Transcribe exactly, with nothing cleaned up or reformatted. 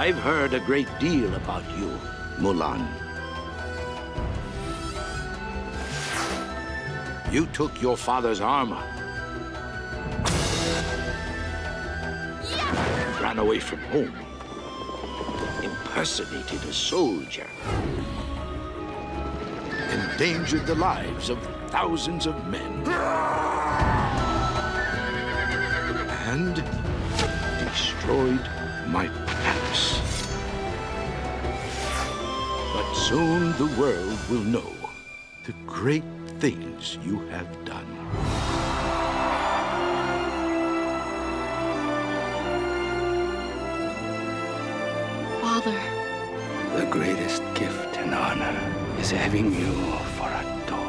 I've heard a great deal about you, Mulan. You took your father's armor and ran away from home, impersonated a soldier, endangered the lives of thousands of men, and destroyed my palace. But soon the world will know the great things you have done. Father. The greatest gift and honor is having you for a daughter.